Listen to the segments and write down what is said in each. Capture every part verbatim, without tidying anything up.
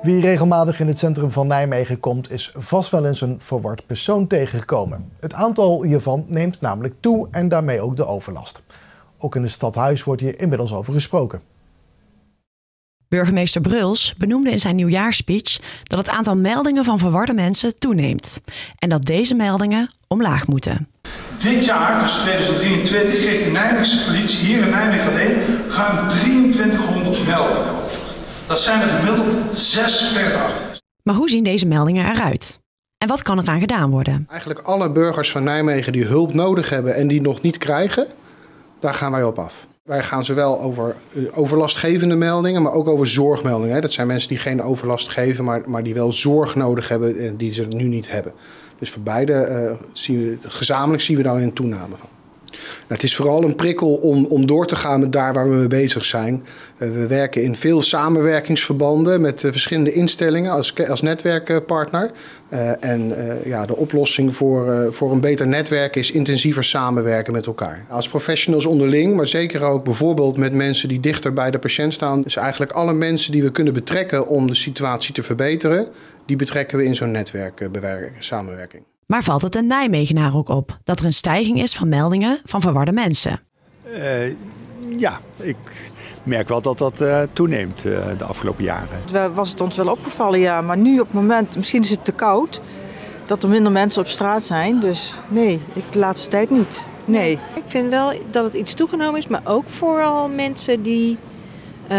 Wie regelmatig in het centrum van Nijmegen komt, is vast wel eens een verward persoon tegengekomen. Het aantal hiervan neemt namelijk toe en daarmee ook de overlast. Ook in het stadhuis wordt hier inmiddels over gesproken. Burgemeester Bruls benoemde in zijn nieuwjaarsspeech dat het aantal meldingen van verwarde mensen toeneemt. En dat deze meldingen omlaag moeten. Dit jaar, dus tweeduizend drieëntwintig, kreeg de Nijmeegse politie hier in Nijmegen alleen ruim drieëntwintighonderd meldingen over. Dat zijn er gemiddeld zes per dag. Maar hoe zien deze meldingen eruit? En wat kan eraan gedaan worden? Eigenlijk alle burgers van Nijmegen die hulp nodig hebben en die nog niet krijgen, daar gaan wij op af. Wij gaan zowel over overlastgevende meldingen, maar ook over zorgmeldingen. Dat zijn mensen die geen overlast geven, maar, maar die wel zorg nodig hebben en die ze nu niet hebben. Dus voor beide uh, zien we, gezamenlijk zien we daar een toename van. Nou, het is vooral een prikkel om, om door te gaan met daar waar we mee bezig zijn. Uh, we werken in veel samenwerkingsverbanden met uh, verschillende instellingen als, als netwerkpartner. Uh, en uh, ja, de oplossing voor, uh, voor een beter netwerk is intensiever samenwerken met elkaar. Als professionals onderling, maar zeker ook bijvoorbeeld met mensen die dichter bij de patiënt staan. Dus eigenlijk alle mensen die we kunnen betrekken om de situatie te verbeteren, die betrekken we in zo'n netwerksamenwerking. Maar valt het een Nijmegenaar ook op dat er een stijging is van meldingen van verwarde mensen? Uh, ja, ik merk wel dat dat uh, toeneemt uh, de afgelopen jaren. Was het ons wel opgevallen, ja, maar nu op het moment, misschien is het te koud, dat er minder mensen op straat zijn. Dus nee, ik de laatste tijd niet. Nee. Ik vind wel dat het iets toegenomen is, maar ook vooral mensen die uh,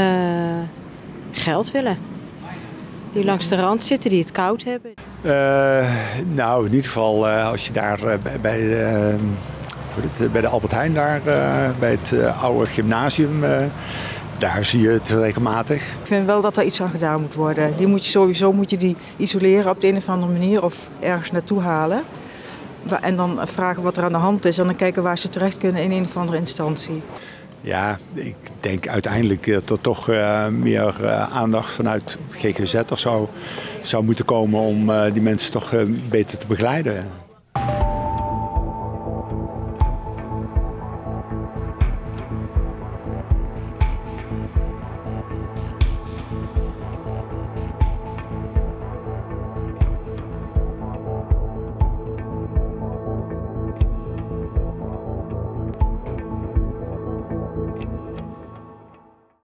geld willen. Die langs de rand zitten, die het koud hebben. Uh, nou, in ieder geval uh, als je daar uh, bij, uh, het, bij de Albert Heijn, daar, uh, bij het uh, oude gymnasium, uh, daar zie je het regelmatig. Ik vind wel dat er iets aan gedaan moet worden. Die moet je sowieso moet je die isoleren op de een of andere manier of ergens naartoe halen. En dan vragen wat er aan de hand is en dan kijken waar ze terecht kunnen in een of andere instantie. Ja, ik denk uiteindelijk dat er toch uh, meer uh, aandacht vanuit G G Z of zo zou moeten komen om uh, die mensen toch uh, beter te begeleiden.